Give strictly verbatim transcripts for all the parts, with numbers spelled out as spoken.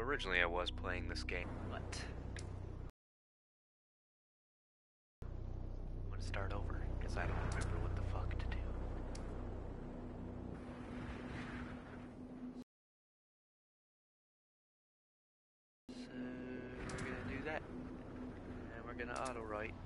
originally I was playing this game, but I'm gonna start over because I don't remember what the fuck to do. So we're gonna do that, and we're gonna auto write.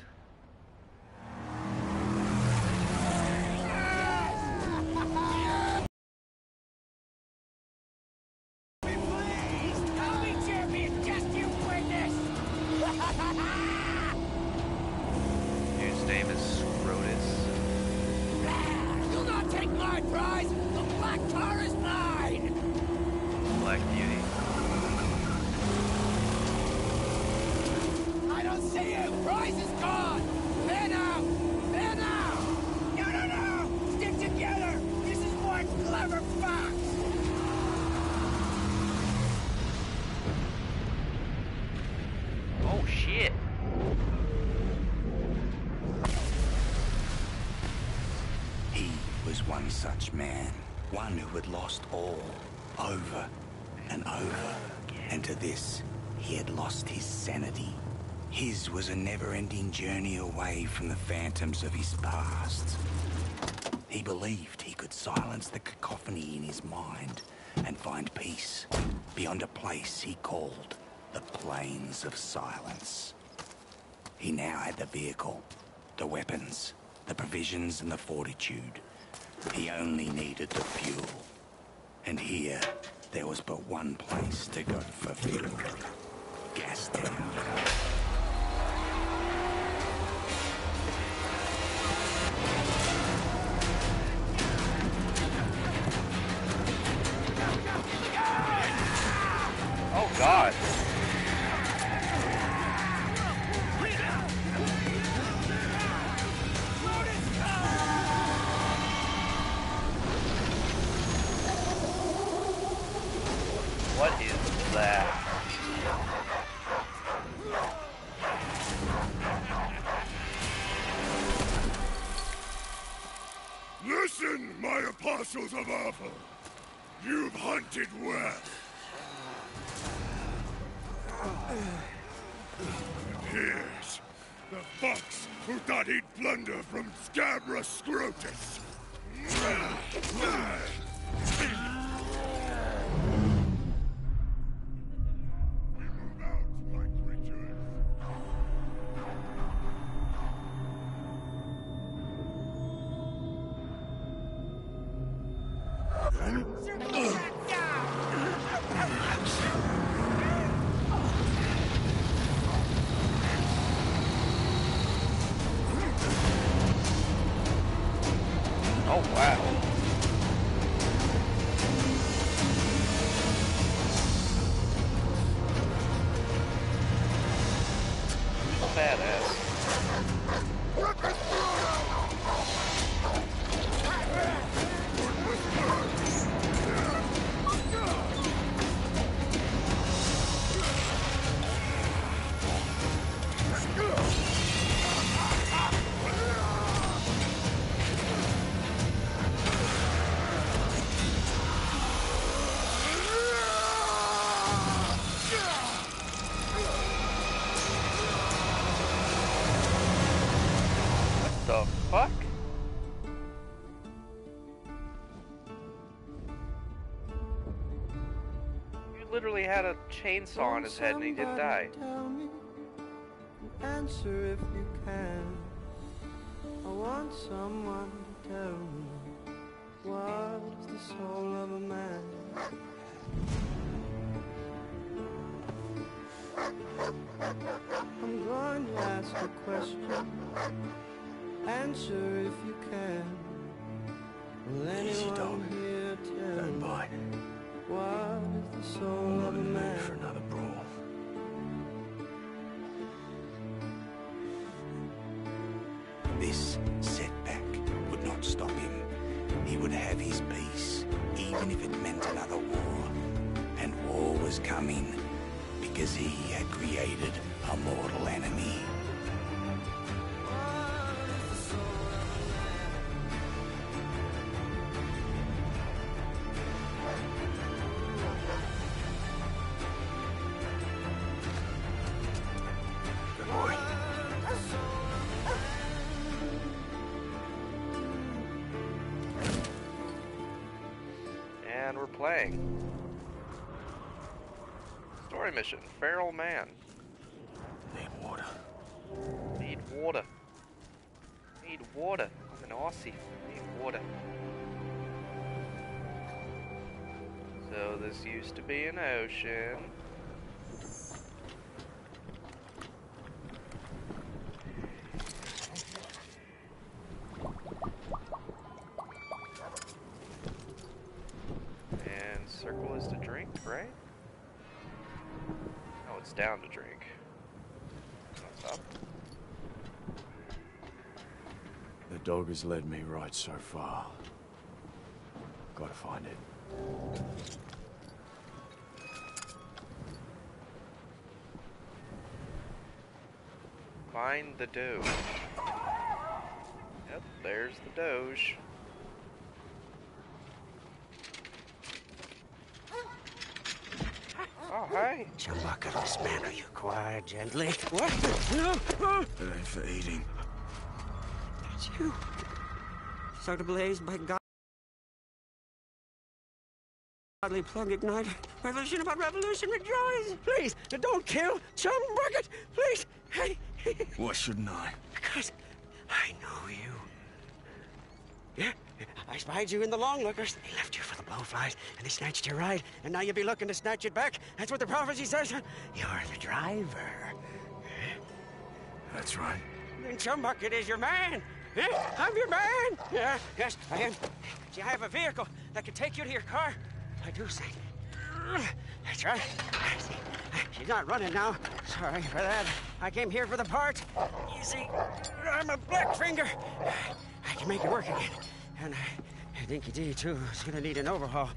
Dude's name is Scrotus. You'll not take my prize! The black tar is mine! Black Beauty. I don't see you! Prize is gone! There now! There now! No, no, no! Stick together! This is one clever fox! Oh shit! He was one such man, one who had lost all, over and over, and to this, he had lost his sanity. His was a never-ending journey away from the phantoms of his past. He believed he could silence the cacophony in his mind and find peace beyond a place he called the Plains of Silence. He now had the vehicle, the weapons, the provisions and the fortitude. He only needed the fuel. And here, there was but one place to go for fuel. Gastown. Oh god! What is that? Listen, my apostles of Alpha! You've hunted well. Here's the fox who thought he'd plunder from Scabra Scrotus. Oh wow. Badass. The fuck? You literally had a chainsaw on his head and he didn't die. Tell me, answer if you can. I want someone to tell me what is the soul of a man. I'm going to ask a question. Answer if you can. Will Easy, anyone dog. here tell Don't me bite. what is the soul I'm not of a in the mood man? for another brawl. This setback would not stop him. He would have his peace, even if it meant another war. And war was coming, because he had created a mortal enemy. playing. Story mission, Feral Man. Need water. Need water. Need water. I'm an Aussie. Need water. So this used to be an ocean. And circle is to drink, right? Oh, it's down to drink. What's up? The dog has led me right so far. Gotta find it. Find the Doge. Yep, there's the Doge. Oh, hi. Chumbuckless man, are you quiet, gently? What? No! Oh. It ain't for eating. It's you. Start ablaze by God. Godly plug ignite. Revolution about revolution, rejoice! Please, don't kill Chumbucket! Please! Hey! Why shouldn't I? Because I know you. Yeah, I spied you in the long lookers. They left you for the blowflies, and they snatched your ride, and now you'll be looking to snatch it back. That's what the prophecy says. You're the driver. That's right. Then Chumbucket is your man. Yeah, I'm your man. Yeah, yes, I am. See, I have a vehicle that can take you to your car. I do say. That's right. See, she's not running now. Sorry for that. I came here for the parts. You see, I'm a blackfinger. I can make it work again. And uh, Dinky D, too, is gonna need an overhaul.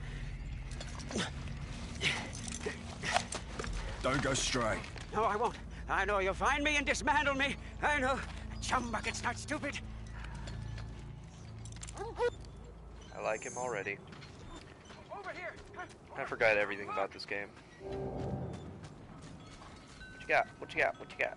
Don't go stray. No, I won't. I know you'll find me and dismantle me. I know. Chumbucket's not stupid. I like him already. Over here. I forgot everything about this game. What you got? What you got? What you got?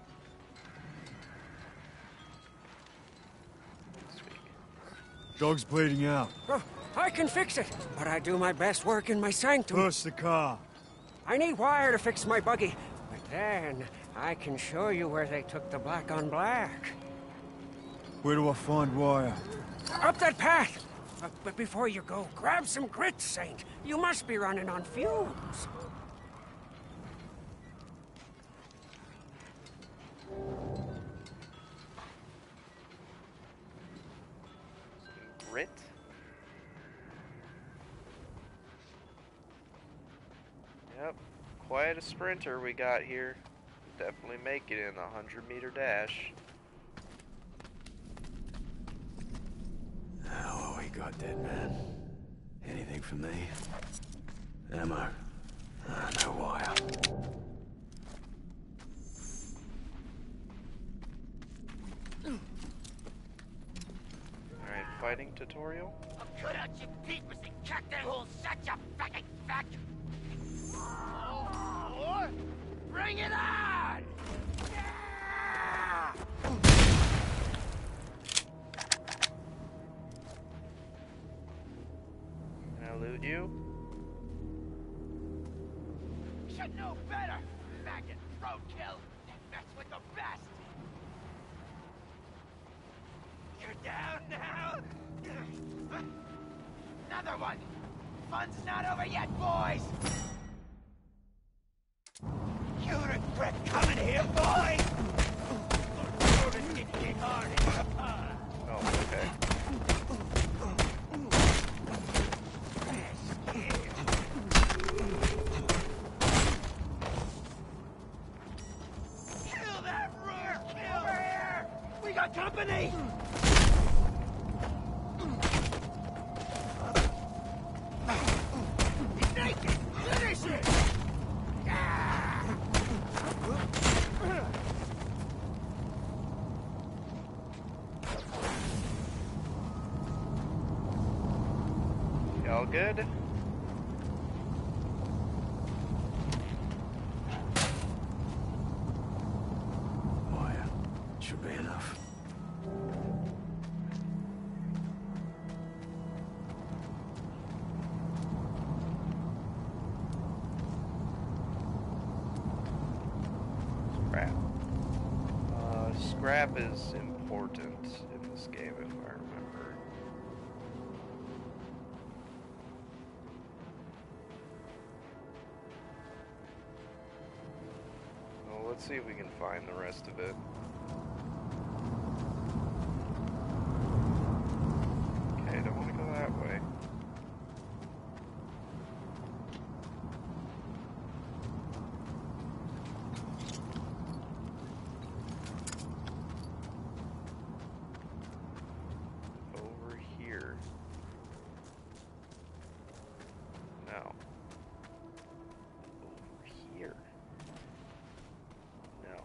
Sweet. Dog's bleeding out. Oh, I can fix it, but I do my best work in my sanctum. Push the car. I need wire to fix my buggy, but then I can show you where they took the black on black. Where do I find wire? Up that path. Uh, but before you go, grab some grit, Saint. You must be running on fumes. Grit? Yep, quite a sprinter we got here. Definitely make it in the hundred meter dash. Oh, we got dead man. Anything for me? Ammo. Ah, no wire. Alright, fighting tutorial. Cut out your peepers and cut that whole such a fucking fuck. Oh, bring it on! Yeah! Can I loot you? Should know better! Maggot roadkill! Mess with the best! You're down now! Another one! Fun's not over yet, boys! You regret coming here, boy! Oh, okay. Kill that roar! Kill over here! We got company! He's naked! Finish it! Y'all good? Wire. Should be enough. Scrap. Uh, scrap is important in this game, if I remember. Well, let's see if we can find the rest of it. Okay, don't want to go that way. Over here. No. Over here. No.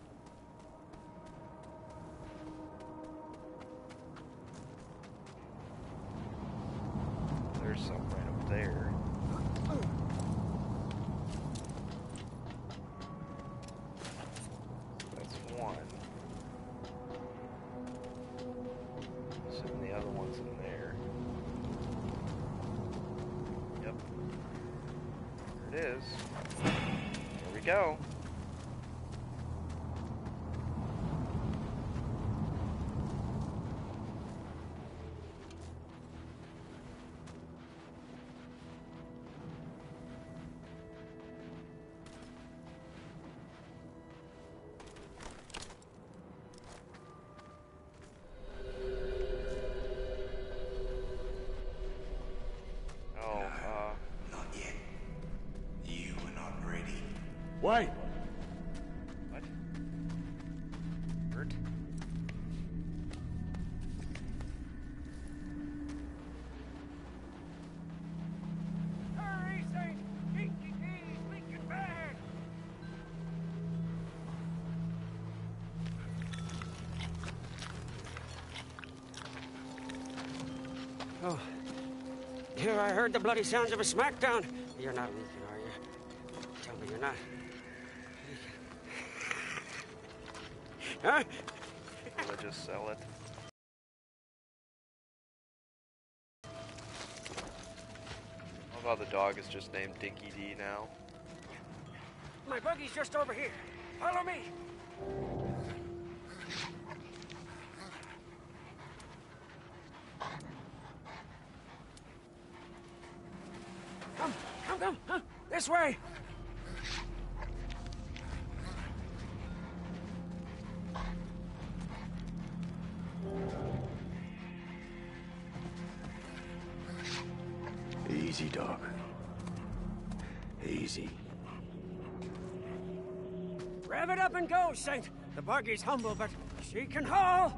There's some right up there. That's one. So the other one's in there. Yep. There it is. There we go. Oh, uh, Not yet. You are not ready. Wait! what? Bert? Hurry, Saint! Keep your keys, leaking back! Oh. Here, I heard the bloody sounds of a smackdown. You're not leaking, are you? Tell me you're not. Huh? Will I just sell it? How about the dog is just named Dinky D now? My buggy's just over here. Follow me. Come, come, come, huh? This way. Easy, dog. Easy. Rev it up and go, Saint. The buggy's humble, but she can haul.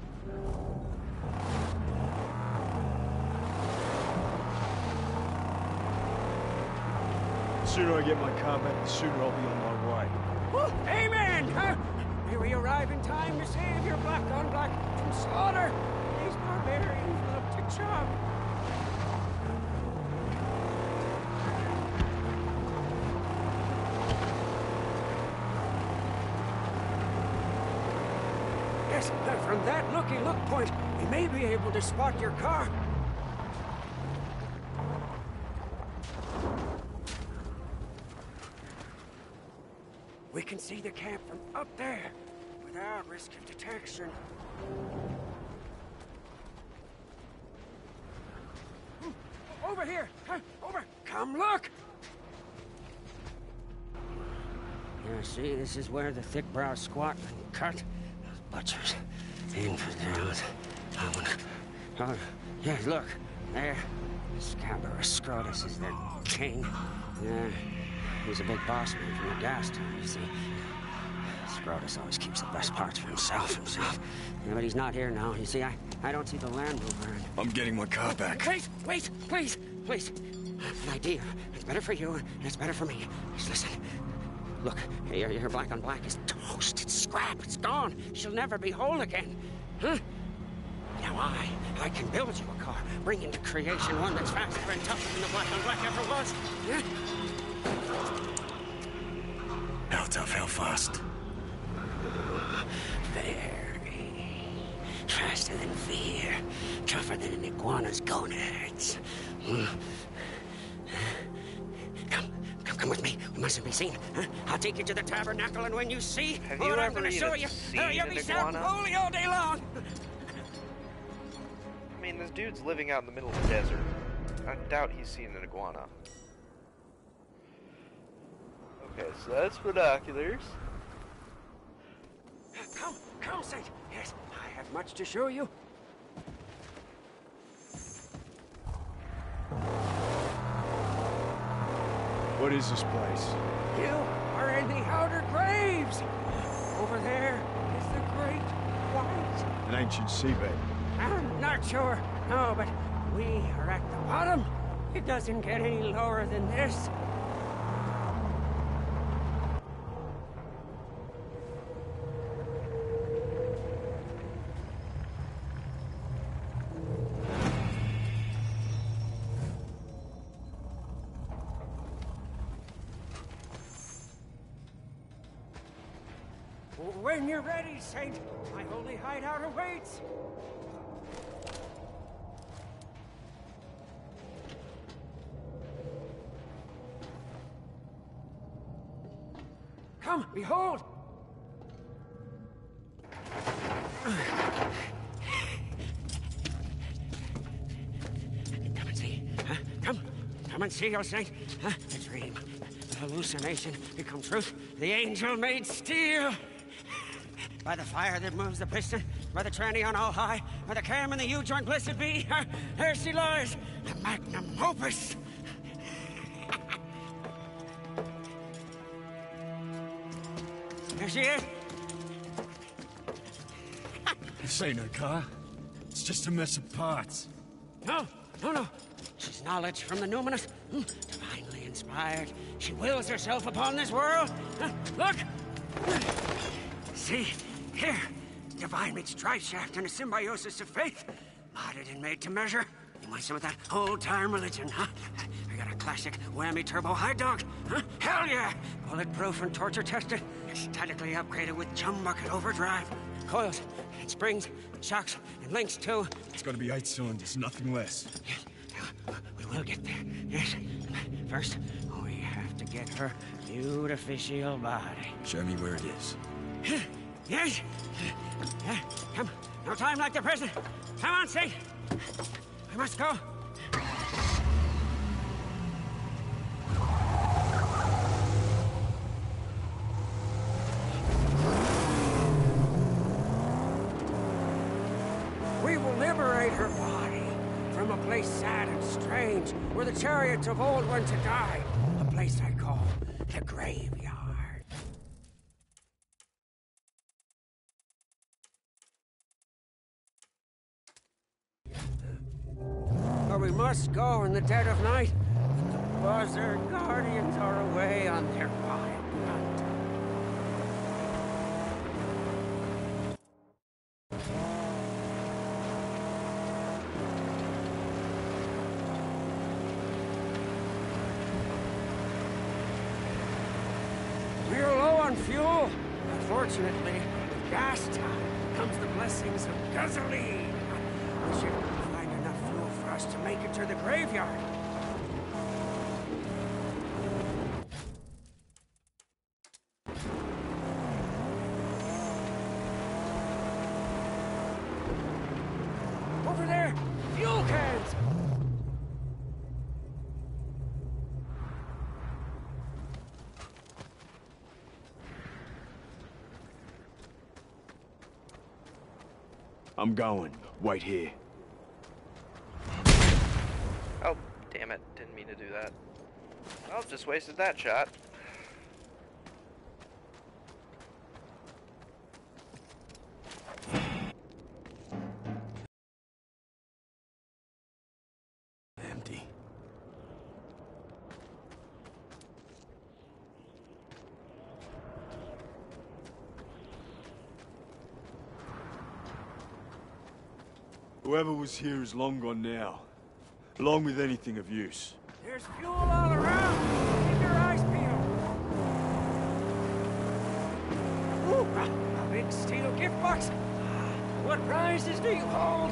The sooner I get my car back, the sooner I'll be on my way. Woo, amen, huh? May we arrive in time to save your black on black from slaughter. These barbarians love to chop. Yes, and from that looky-look point, we may be able to spot your car. We can see the camp from up there, without risk of detection. Over here! Huh? Over! Come look! Yeah, see, this is where the thick-browed squat and cut. Those butchers. Infidels. I wanna... Oh, yeah, look. There. Scabrous Scrotus is their king. Yeah. He's a big boss man from the gas town, you see. Scrotus always keeps the best parts for himself, himself. Yeah, but he's not here now. You see, I, I don't see the Land Rover. And... I'm getting my car back. Wait, wait, please, please. An idea. It's better for you, and it's better for me. Just listen. Look, your, your black on black is toast. It's scrap. It's gone. She'll never be whole again. Huh? Now I, I can build you a car, bring into creation one that's faster and tougher than the black on black ever was. Yeah? How tough, how fast? Very. Faster than fear. Tougher than an iguana's gonads. Mm. Come, come, come. Come with me. We mustn't be seen. Huh? I'll take you to the tabernacle, and when you see Have what you I'm ever going to even show you, seen uh, you'll an be shouting iguana? holy all day long. I mean, this dude's living out in the middle of the desert. I doubt he's seen an iguana. Okay, so that's binoculars. Come, come, Saint. Yes, I have much to show you. What is this place? You are in the outer graves. Over there is the Great White. An ancient seabed. I'm not sure, no, but we are at the bottom. It doesn't get any lower than this. When you're ready, Saint, my holy hideout awaits. Come, behold! Come and see, huh? Come, come and see, O Saint. Huh? A dream, a hallucination become truth. The angel made steel. By the fire that moves the piston, by the tranny on all high, by the cam and the U-joint, blessed be, there she lies, the magnum opus. There she is. This ain't her car. It's just a mess of parts. No, no, no. She's knowledge from the numinous, divinely inspired. She wills herself upon this world. Look! See? Here, divine meets drive shaft and a symbiosis of faith. Modded and made to measure. You want some of that old-time religion, huh? I got a classic whammy turbo high dog, huh? Hell yeah! Bulletproof and torture tested. Statically upgraded with chum bucket overdrive. Coils and springs, shocks and links too. It's gotta be eight cylinders, nothing less. We will get there, yes. First, we have to get her beautificial body. Show me where it is. Yes? Yeah, come. No time like the present. Come on, Saint. We must go. We will liberate her body from a place sad and strange where the chariots of old went to die. A place I call the graveyard. But we must go in the dead of night. The buzzer guardians are away on their wild hunt. We're low on fuel. Unfortunately, with gas time comes the blessings of gasoline. We should find enough fuel for us to make it to the graveyard. Over there! Fuel cans! I'm going. Wait here. Oh, damn it. Didn't mean to do that. Well, just wasted that shot. Empty. Whoever was here is long gone now, along with anything of use. There's fuel all around. Keep your eyes peeled. Ooh, a, a big steel gift box. What prizes do you hold?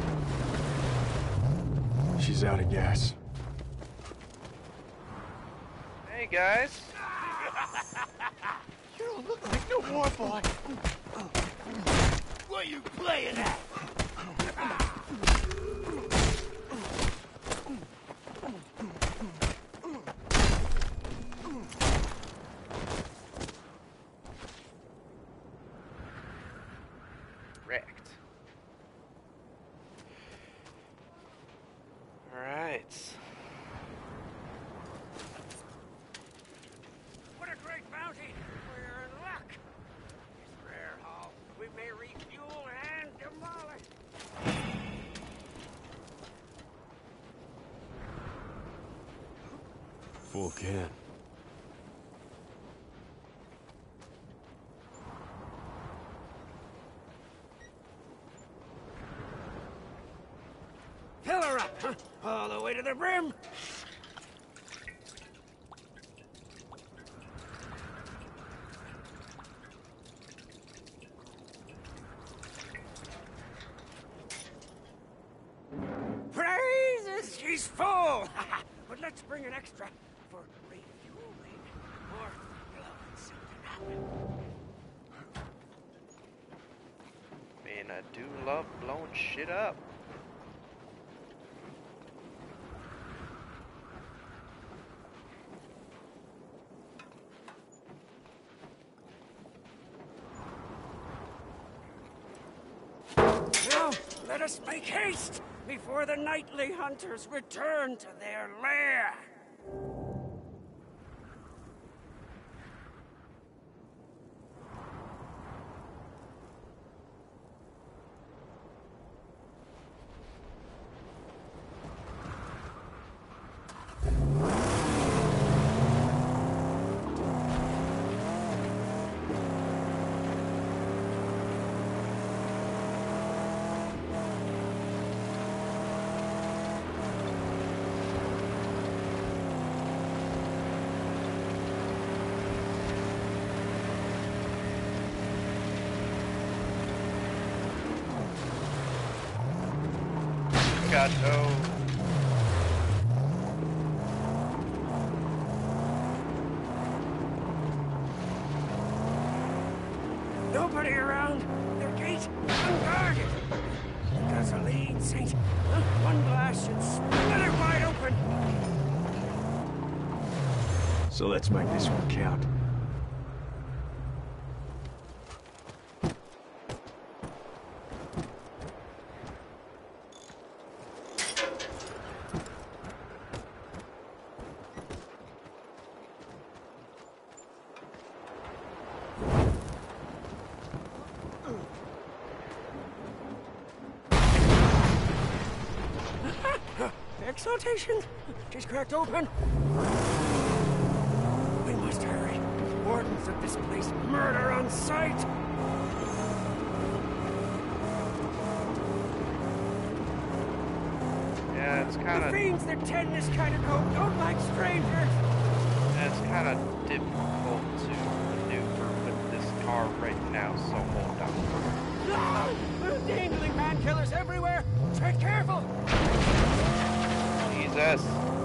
She's out of gas. guys. You don't look like no war boy. What you playing at? Wrecked. Alright. What a great bounty! We're in luck. It's rare, Hall. We may refuel and demolish. Full can. Fill her up, huh? All the way to the brim. Praises, she's full. But let's bring an extra for refueling, or blowing something up. Man, I do love blowing shit up. Now, let us make haste before the nightly hunters return to their lair. God, no. Nobody around. Their gate unguarded. The gasoline, Saint. Huh? One blast should split it wide open. So let's make this one count. Exaltation? She's cracked open. We must hurry. Wardens of this place murder on sight. Yeah, it's kind The of fiends that tend this kind of coat don't like strangers. it's kind of difficult to maneuver with this car right now. So hold on. No! There's dangling man-killers everywhere. Tread careful. Jesus.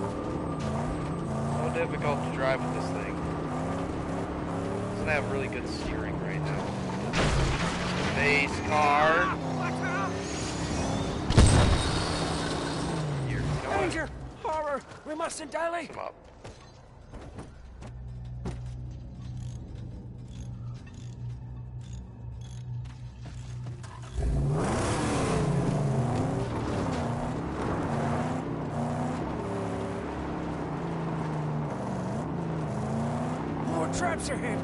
So difficult to drive with this thing. Doesn't have really good steering right now. Base car. Here, you know what? Danger! Horror! We mustn't dally. Come up. More traps ahead.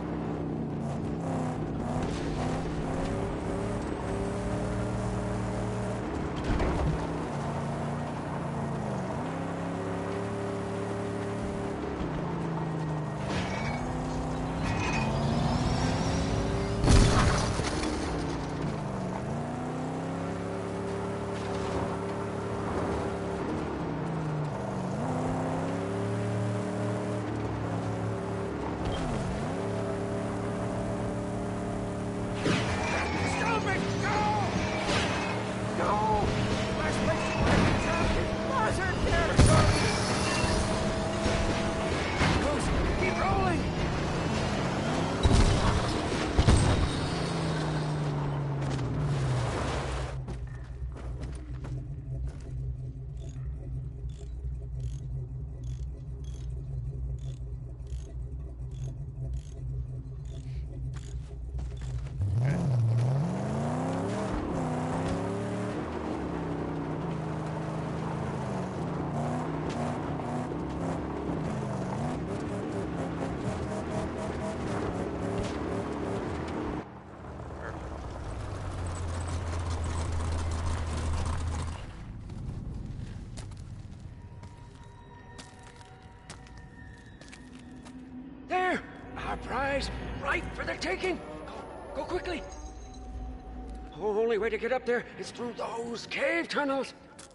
light for the taking. Go, go quickly. The only way to get up there is through those cave tunnels.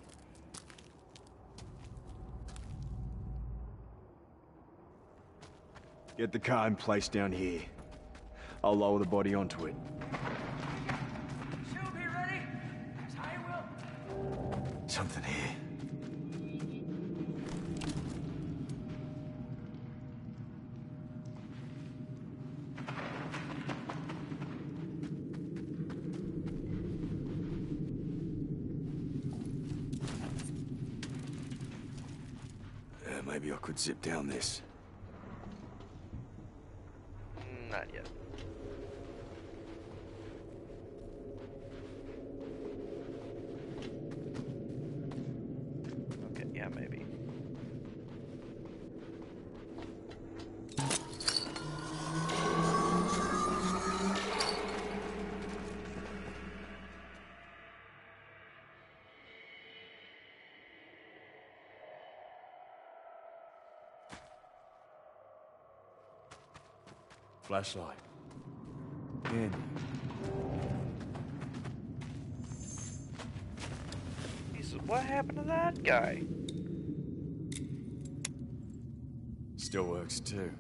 Get the car in place down here. I'll lower the body onto it. She'll be ready, as I will. Something here. Uh, maybe I could zip down this. Not yet. Okay, yeah, maybe. Flashlight. Andy. Jesus, what happened to that guy? Still works too.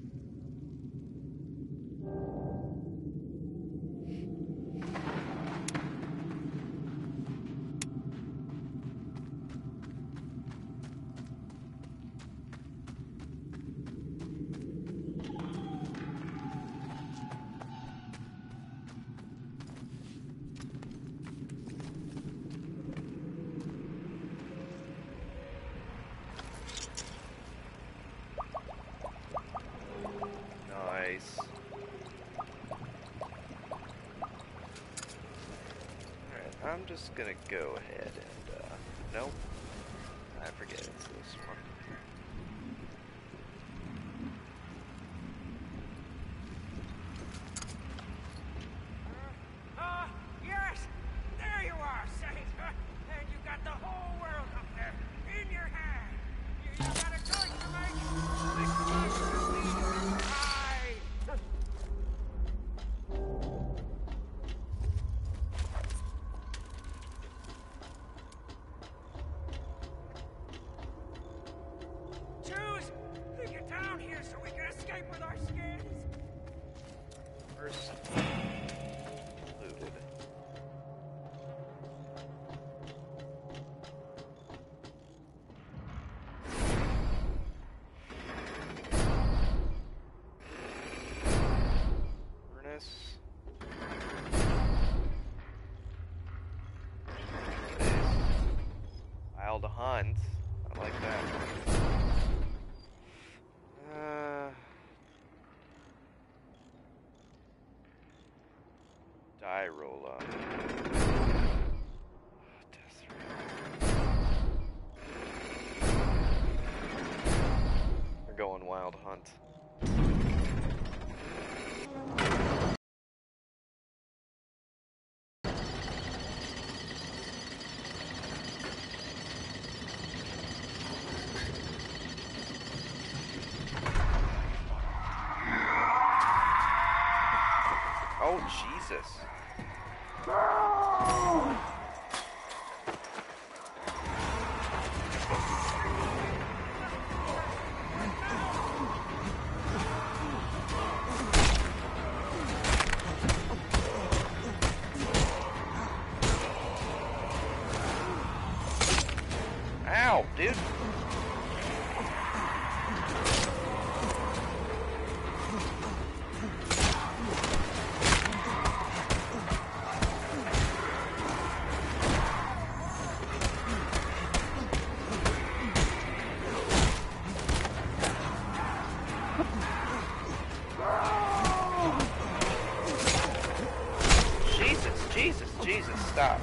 Nice. Alright, I'm just gonna go ahead and, uh, nope. I forget it's this one. Ah, yes! There you are, Saint! And you got the whole world up there in your hand. You, you got a choice to make. Choose to get down here so we can escape with our skins. First, looted. Furnace. Wild hunt. I like that. Uh, die roll up. Death roll. We're going wild hunt. Oh, Jesus. Ow, dude. Jesus, Jesus, Jesus, stop.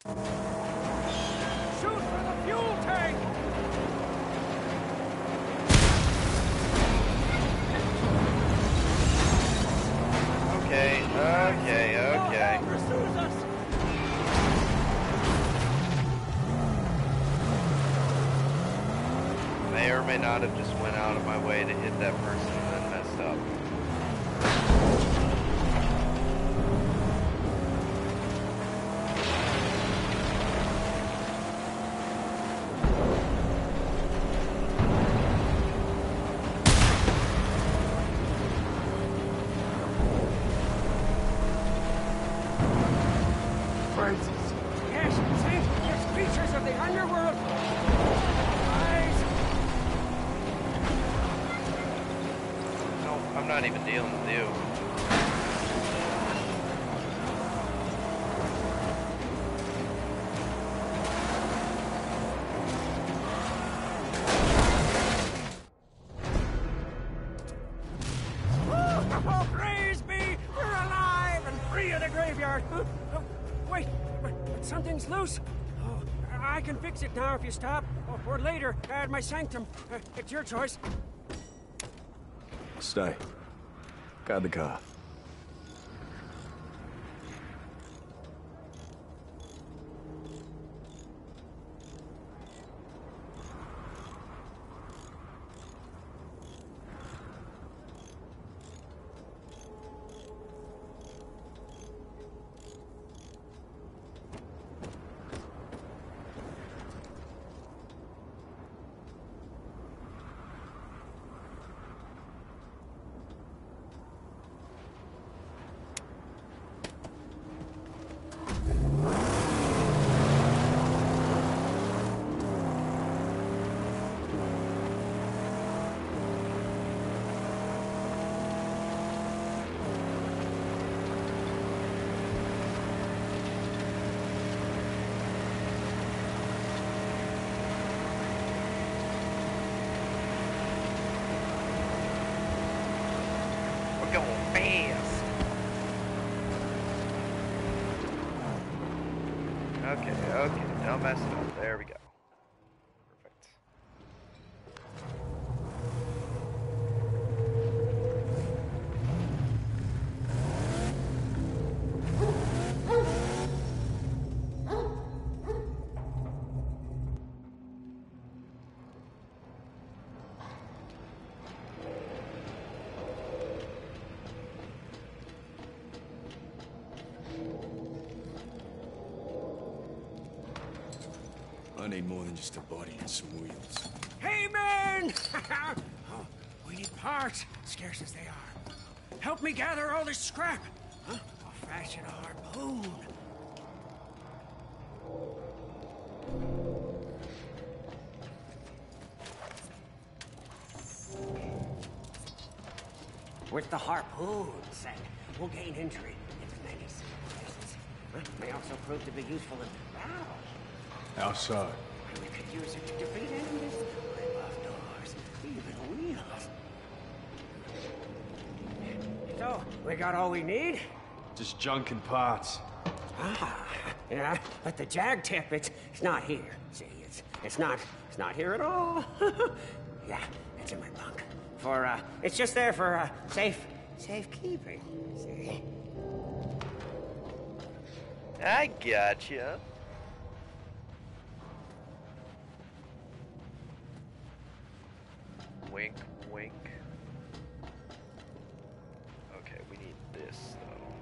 Shoot for the fuel tank! Okay, okay, okay. Oh, pursues us! May or may not have just went out of my way to hit that person and then messed up. Yes, see? There's creatures of the underworld. Eyes. No, I'm not even dealing with you. Oh, praise be! We're alive and free of the graveyard. Oh, oh, wait, but, but something's loose. Oh, I can fix it now if you stop. Or, or later, at my sanctum. Uh, it's your choice. Stay. Guard the car. We're going fast. Okay, okay, don't mess it up. There we go. Perfect. I need more than just a body and some wheels. Hey, man! Oh, we need parts, scarce as they are. Help me gather all this scrap. Huh? I'll fashion a harpoon. With the harpoon, set, we'll gain entry into many civilizations. Huh? May also prove to be useful in battle. Outside. We could use it to defeat enemies, rip off doors, even wheels. So, we got all we need? Just junk and parts. Ah, yeah, but the jag tip, it's, it's not here. See, it's, it's not, it's not here at all. Yeah, it's in my bunk. For, uh, it's just there for, uh, safe, safekeeping. See? I gotcha. Wink, wink. Okay, we need this, though.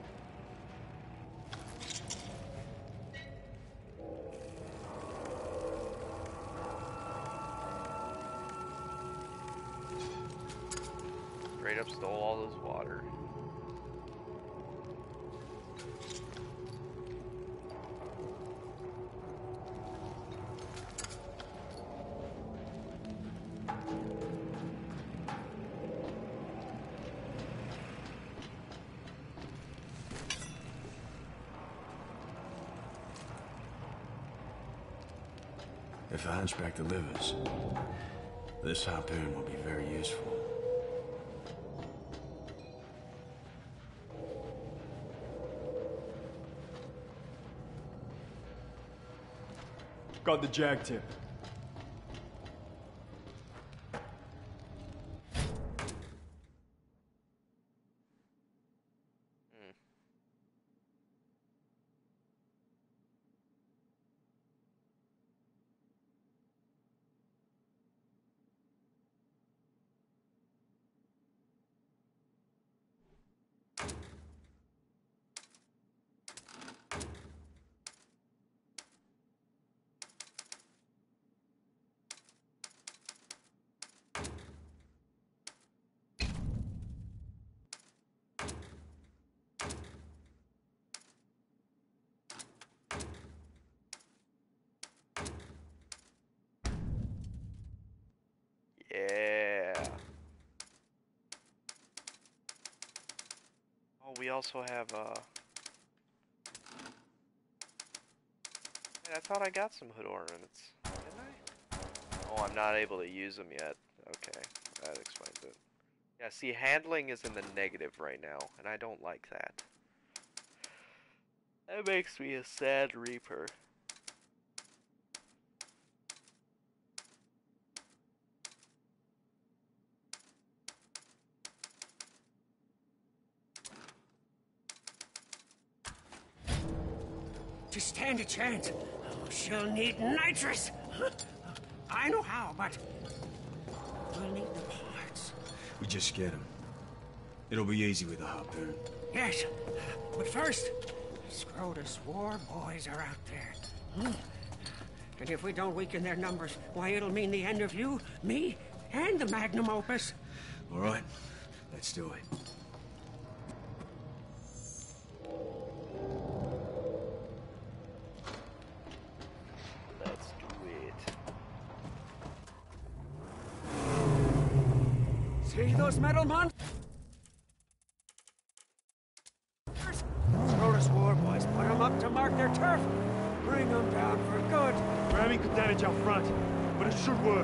Straight up stole all this water. If a hunchback delivers, this harpoon will be very useful. got the jag tip. Yeah. Oh, we also have, uh... Man, I thought I got some hood ornaments. Didn't I? Oh, I'm not able to use them yet. Okay, that explains it. Yeah, see, handling is in the negative right now, and I don't like that. That makes me a sad reaper. To stand a chance, oh, she'll need nitrous. I know how, but we'll need the parts. We just get him. It'll be easy with a harpoon. Yes, but first, Scrotus war boys are out there. Hmm. And if we don't weaken their numbers, why, it'll mean the end of you, me, and the magnum opus. All right, let's do it. Let's do it. See those metal monsters? Scrotus war boys put them up to mark their turf. Bring them down for good. Ramming could damage our front, but it should work.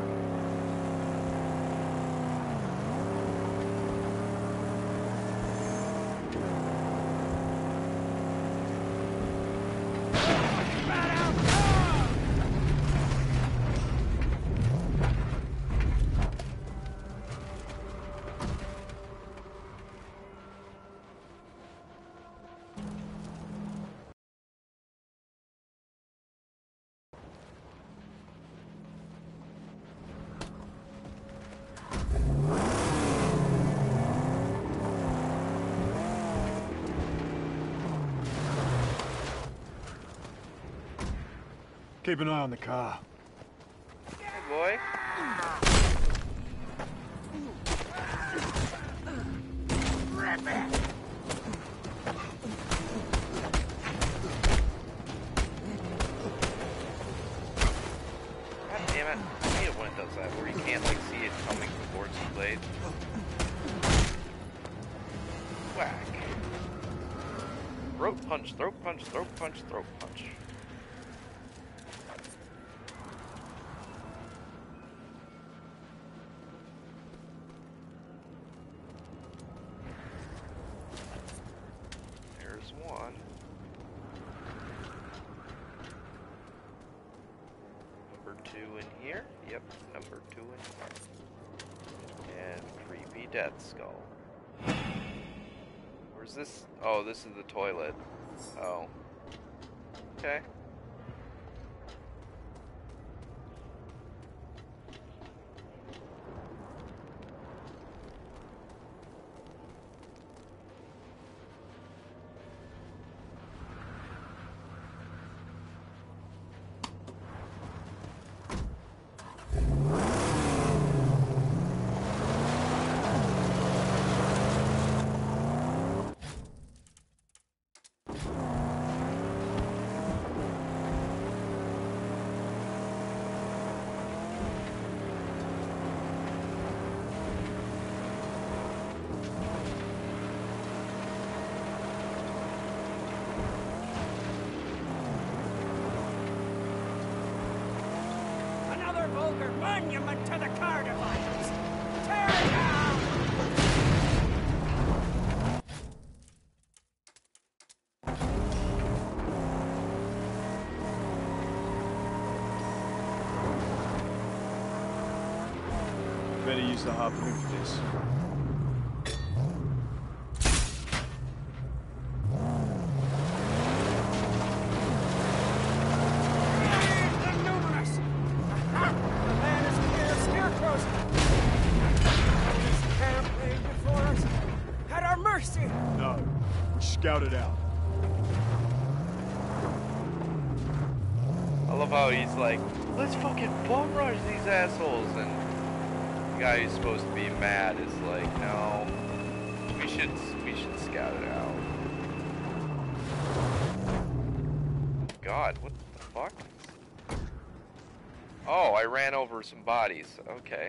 Keep an eye on the car. Hey, boy. God damn it. I hate it when it does that, where you can't, like, see it coming towards the blade. Whack. Throat punch, throat punch, throat punch, throat punch. There's one. Number two in here. Yep, number two in here. And creepy death skull. Where's this? Oh, this is the toilet. Oh. Okay. Another vulgar monument to the car devices. Tear it down! better use the harpoon for this. No, we scouted out. I love how he's like, let's fucking bum rush these assholes, and the guy who's supposed to be mad is like, no, we should we should scout it out. God, what the fuck? Oh, I ran over some bodies. Okay.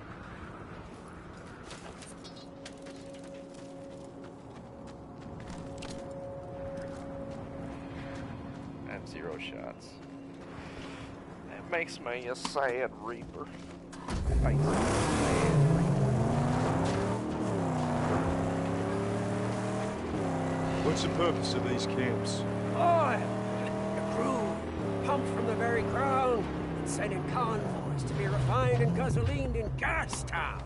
I have zero shots. That makes me a sad reaper. Makes me a sad reaper. What's the purpose of these camps? Oil! The crude, pumped from the very ground, and sent in convoys to be refined and gasolined in gas town.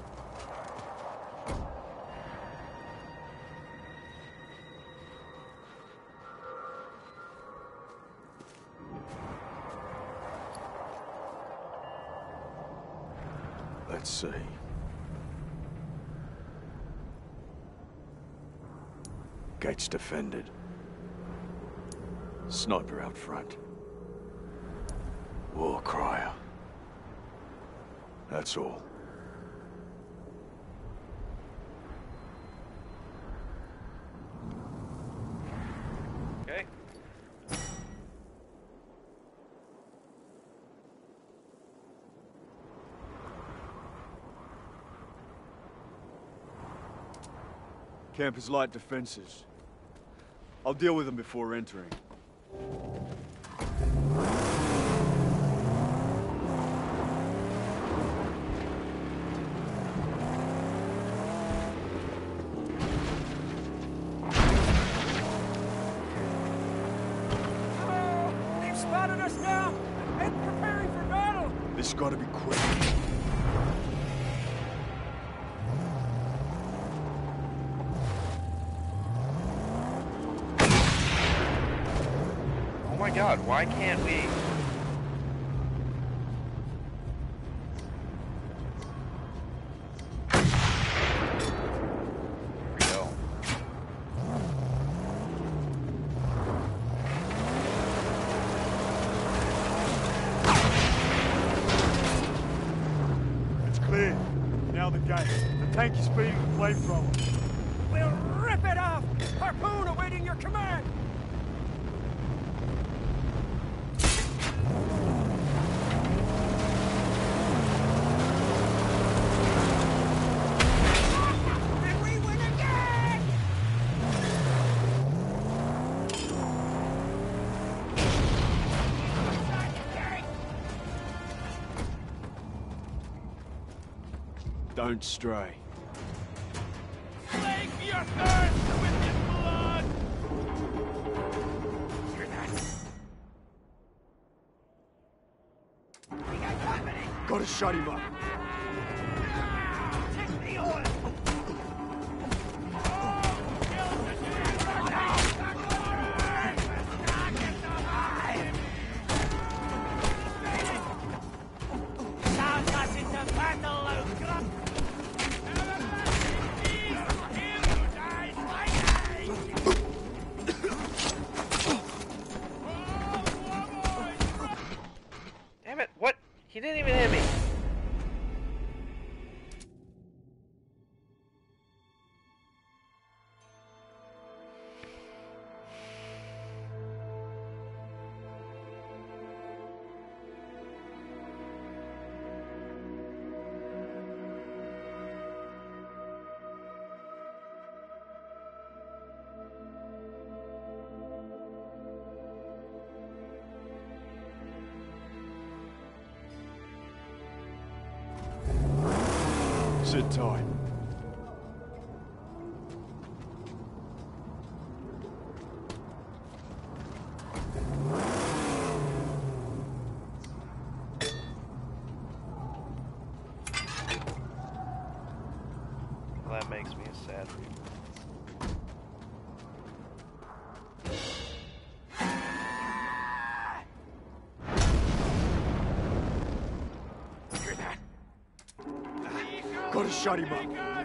Let's see. Gates defended. Sniper out front. War crier. That's all. Okay. Camp has light defenses. I'll deal with them before entering. Oh, they've spotted us now and preparing for battle. This gotta be quick. Oh my god, why can't we? Here we go. It's clear. Now the gate. The tank is feeding the flamethrower. We'll rip it off! Harpoon awaiting your command! And we win again! Don't stray. Slake your thirst with his blood! Hear that? We got company! Gotta shut him up. Take the oil! Sound us into battle, Luke! Damn it, what? He didn't even hit me. Sit tight. bad. Gotta shut him up.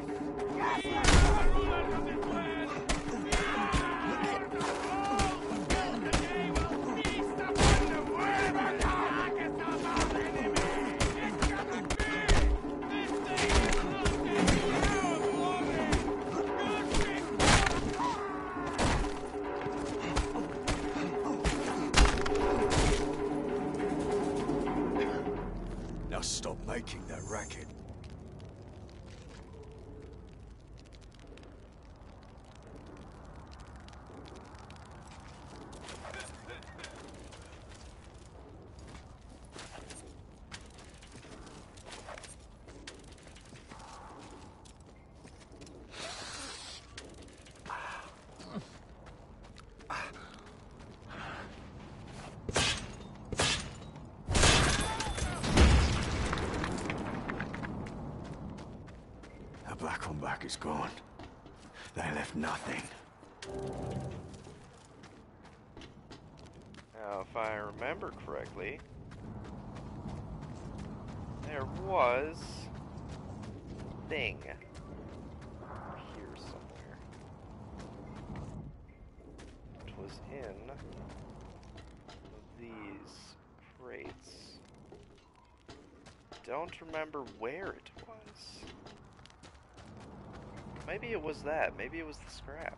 Now stop making that racket. The black on back is gone. They left nothing. Now, if I remember correctly, there was a thing here somewhere. It was in one of these crates. Don't remember where it was. Maybe it was that. Maybe it was the scrap.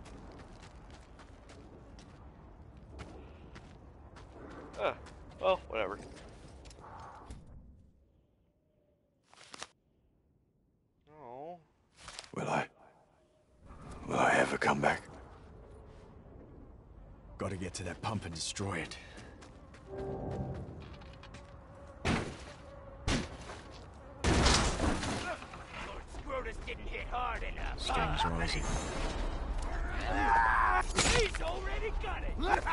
Uh, well, whatever. Oh. Will I? Will I ever come back? Gotta get to that pump and destroy it. Scrotus didn't hit hard enough. Skane's rising. He's already got it.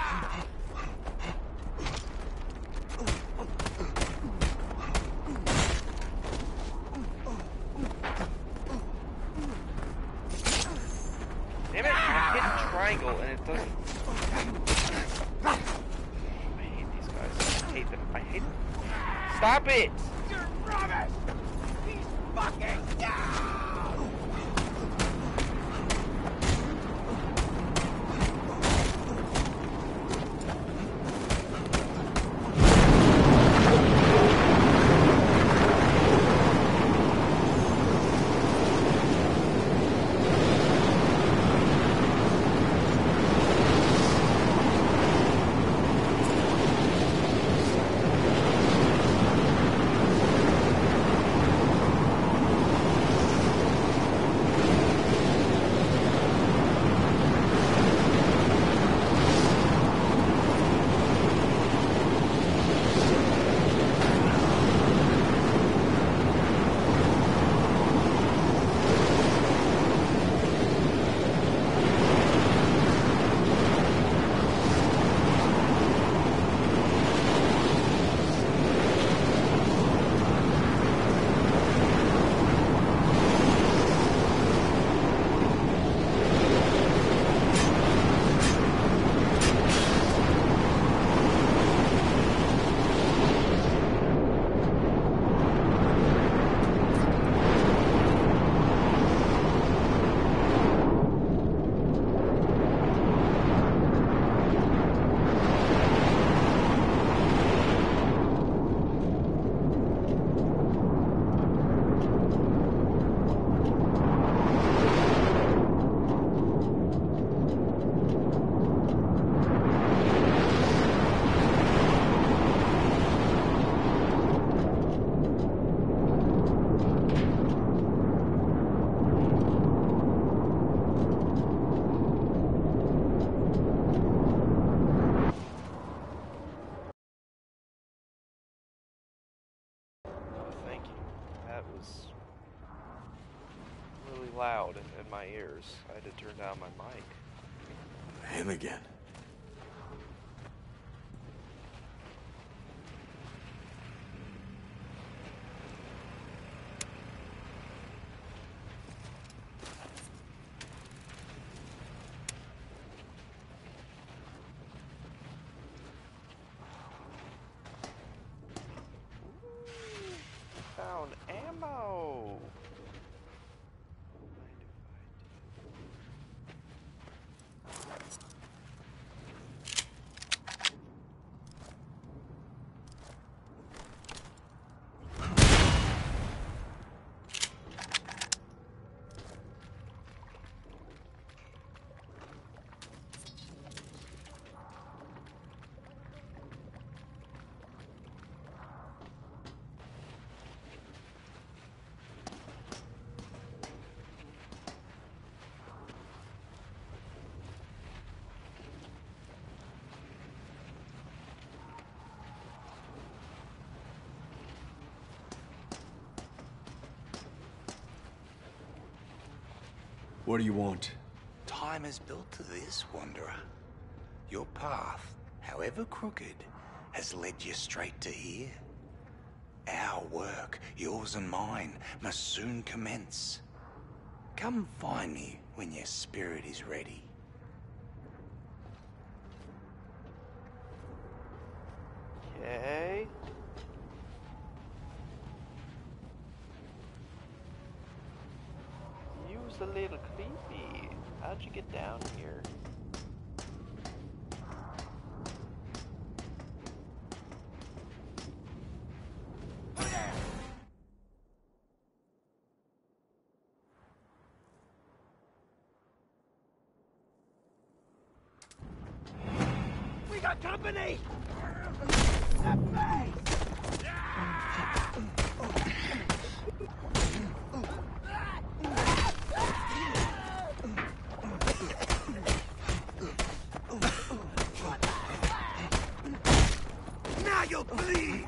Damn it, I hit triangle and it doesn't... I hate these guys. I hate them. I hate them. Stop it! You're rubbish! He's fucking down! Loud in, in my ears. I had to turn down my mic. Him again. What do you want? Time is built to this, Wanderer. Your path, however crooked, has led you straight to here. Our work, yours and mine, must soon commence. Come find me when your spirit is ready. Okay. You was a little creepy. How'd you get down here? We got company! Now you'll bleed!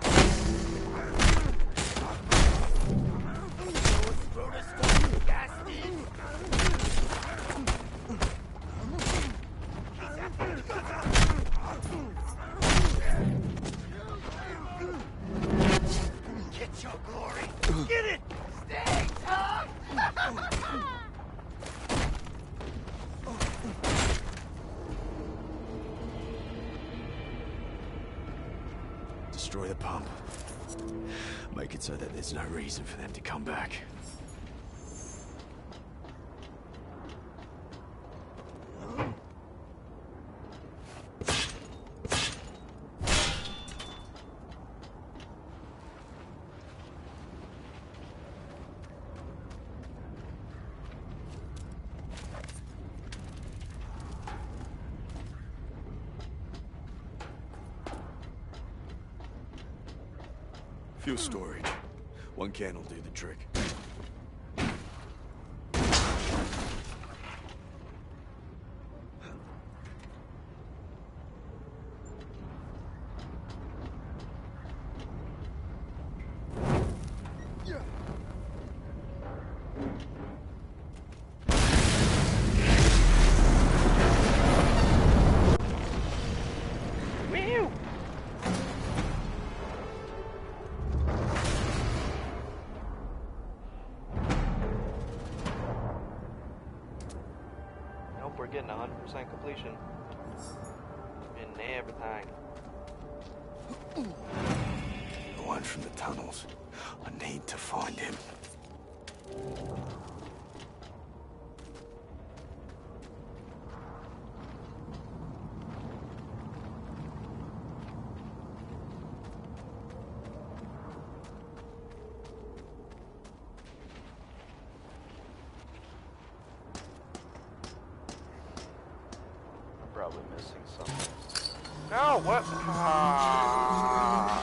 Get your glory! Get it! Stay tough! Destroy the pump. Make it so that there's no reason for them to come back. Fuel storage. One can will do the trick. We're getting one hundred percent completion in everything. The one from the tunnels. I need to find him. Probably missing something. No, what? Ah.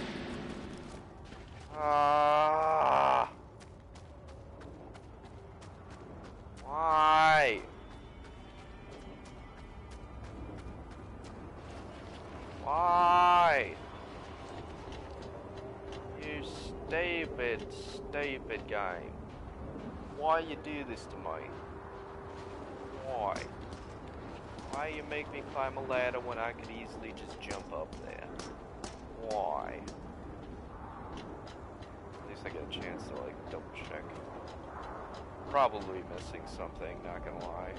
Ah. Why? Why? You stupid, stupid game. Why you do this to me? Why? Why you make me climb a ladder when I could easily just jump up there? Why? At least I get a chance to like double check. Probably missing something, not gonna lie.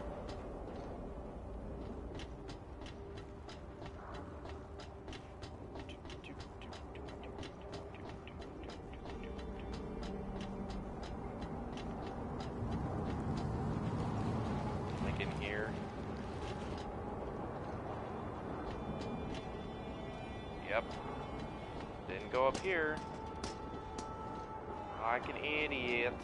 Like in here. Yep. Didn't go up here. Like an idiot.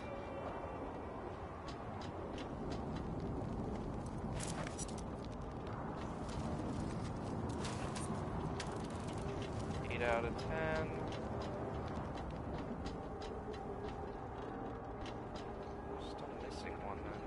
Eight out of ten. Still missing one then.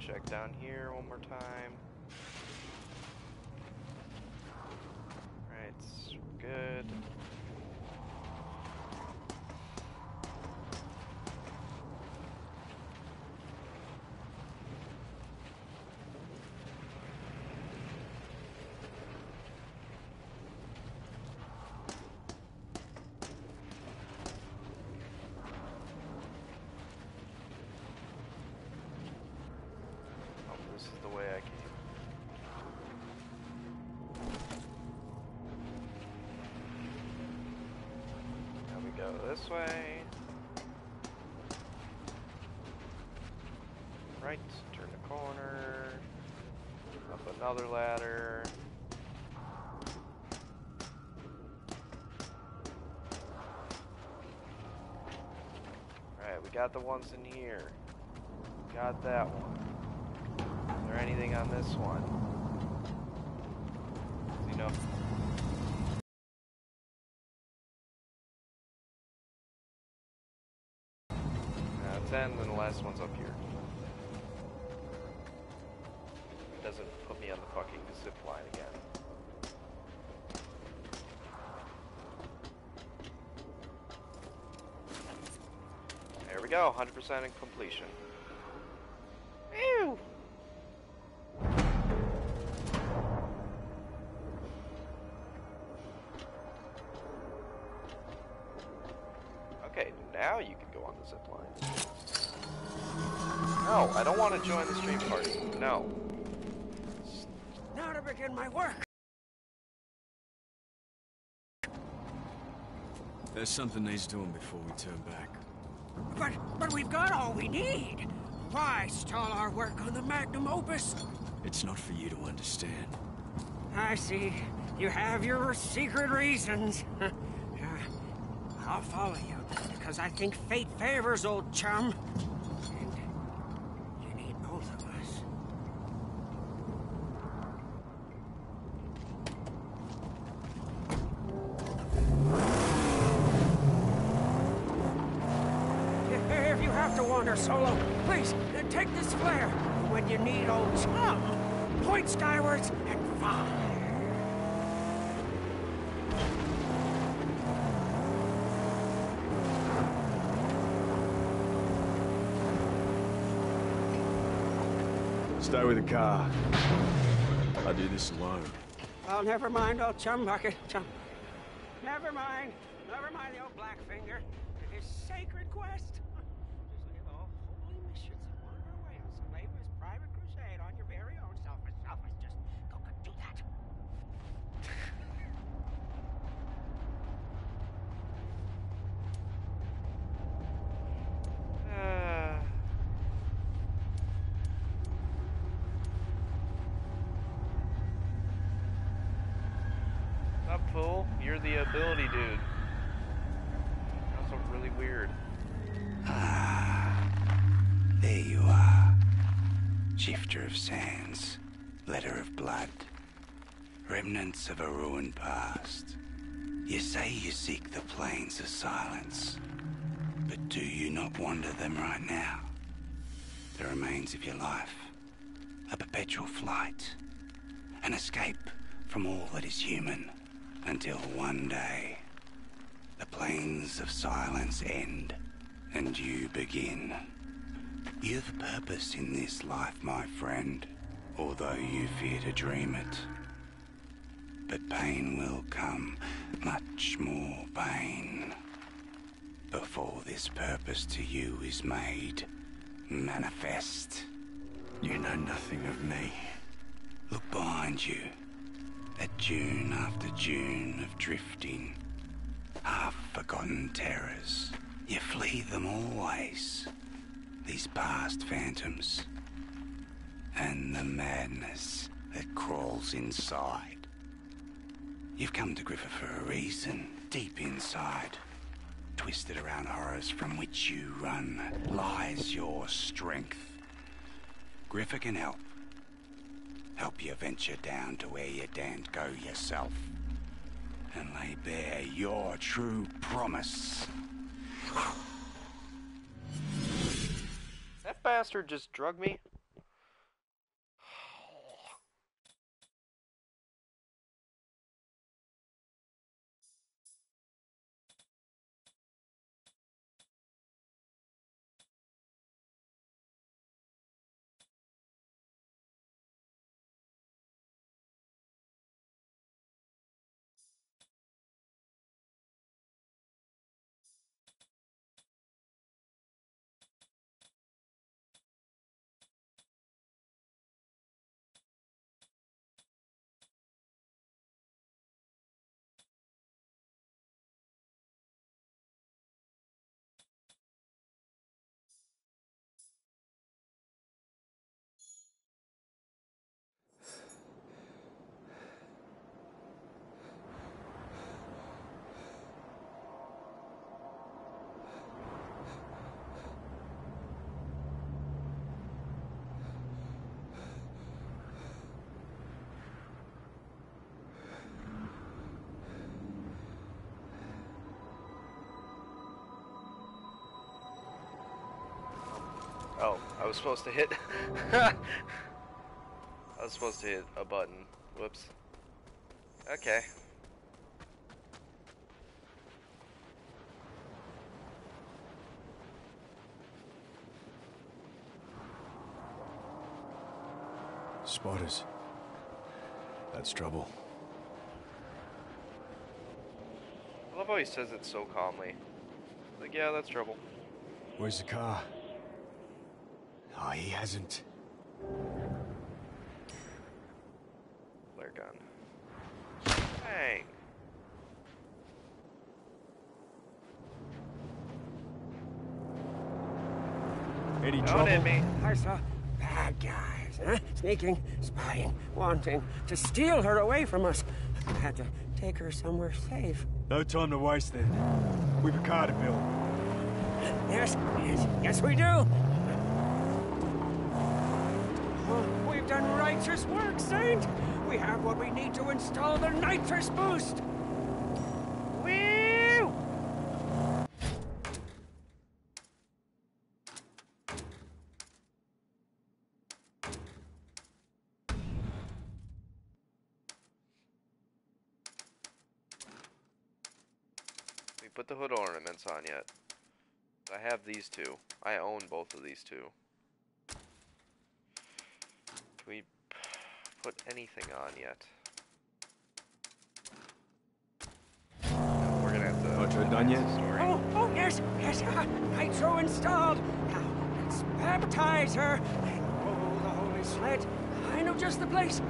check down here one more time. Alright, so we're good. This is the way I came. Now we go this way. Right, turn the corner. Up another ladder. Alright, we got the ones in here. Got that one. Is there anything on this one? You know. Uh, ten, then the last one's up here. It doesn't put me on the fucking zip line again. There we go, one hundred percent in completion. Ew! Okay, now you can go on the zip line. No, I don't want to join the stream party. No. Now to begin my work. There's something needs doing before we turn back. But, but we've got all we need. Why stall our work on the magnum opus? It's not for you to understand. I see. You have your secret reasons. Uh, I'll follow you, because I think fate favors old chum. And you need both of us. If you have to wander solo, please, uh, take this flare. When you need old chum, point skywards and fire. Stay with the car. I do this alone. Oh, never mind, old chum bucket. Chum. Never mind. Never mind the old black finger and his sacred quest. Just live all holy missions and wander away on some laborious private crusade on your very own. Selfish, selfish. Just go do that. Uh... Up, fool. You're the ability dude. That's really weird. Ah, there you are. Shifter of sands, letter of blood, remnants of a ruined past. You say you seek the plains of silence, but do you not wander them right now? The remains of your life, a perpetual flight, an escape from all that is human, until one day, the plains of silence end, and you begin. You've purpose in this life, my friend, although you fear to dream it. But pain will come, much more pain, before this purpose to you is made manifest. You know nothing of me. Look behind you, at dune after dune of drifting, half-forgotten terrors. You flee them always, these past phantoms, and the madness that crawls inside. You've come to Griffa for a reason. Deep inside, twisted around horrors from which you run, lies your strength. Griffa can help. Help you venture down to where you daren't go yourself, and lay bare your true promise. That bastard just drugged me. Oh, I was supposed to hit. I was supposed to hit a button. Whoops. Okay. Spotters. That's trouble. I love how he says it so calmly. Like, yeah, that's trouble. Where's the car? Oh, he hasn't. Flare gun. Dang. Any Don't trouble? hit me. I saw bad guys, huh? Sneaking, spying, wanting to steal her away from us. I had to take her somewhere safe. No time to waste then. We've a car to build. Yes, yes, yes we do. Oh, we've done righteous work, Saint. We have what we need to install the nitrous boost. Woo! We put the hood ornaments on yet. I have these two. I own both of these two. Can we put anything on yet? No, we're gonna have to. Nitro done yet? advance the story. Oh, oh, yes, yes, uh, nitro installed. Now, let's baptize her and roll the holy sled. I know just the place.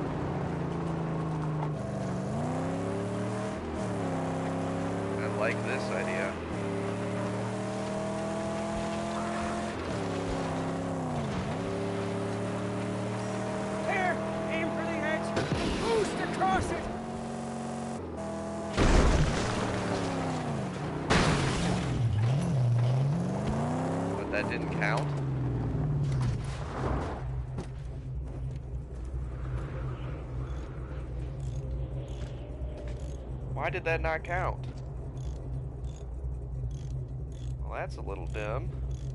I like this idea. There, aim for the edge and boost across it. But that didn't count? Why did that not count? Well, that's a little dim.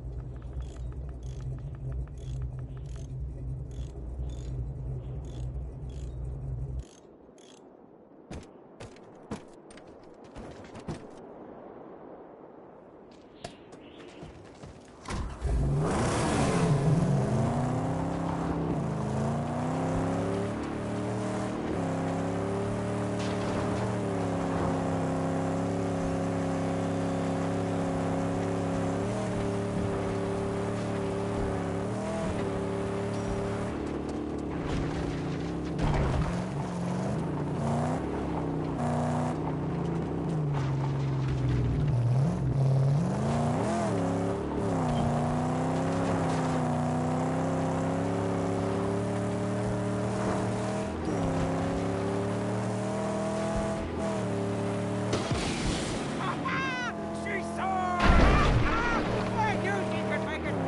She saw! I knew she could make it!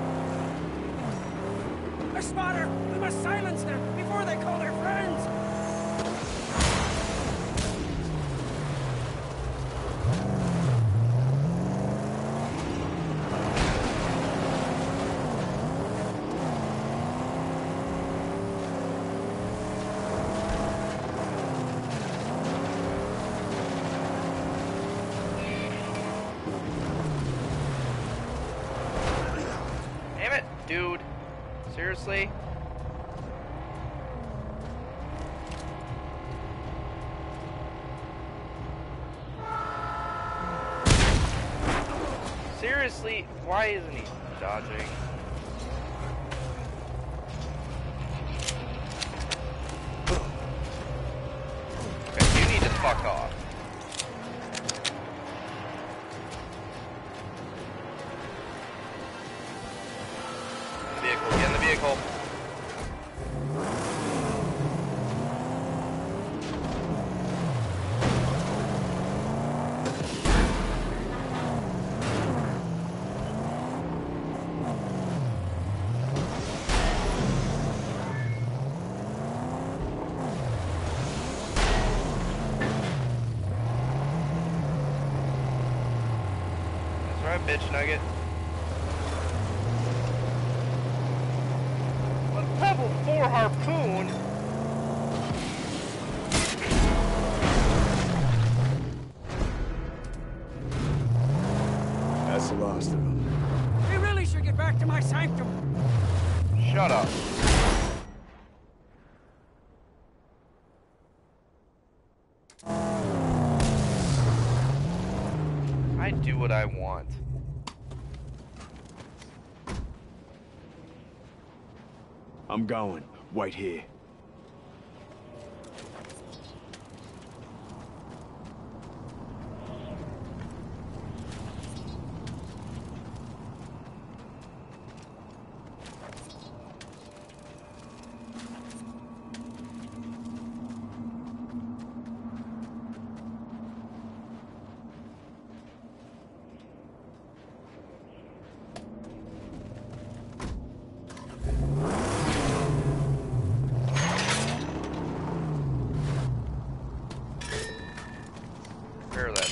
A spotter! We must silence them before they call their friends! Damn it, dude. Seriously? Seriously, why isn't he dodging? Okay, you need to fuck off. Vehicle, get in the vehicle. That's right, bitch nugget. harpoon. That's the last of them. We really should get back to my sanctum. Shut up. I do what I want. I'm going. Wait here. Repair that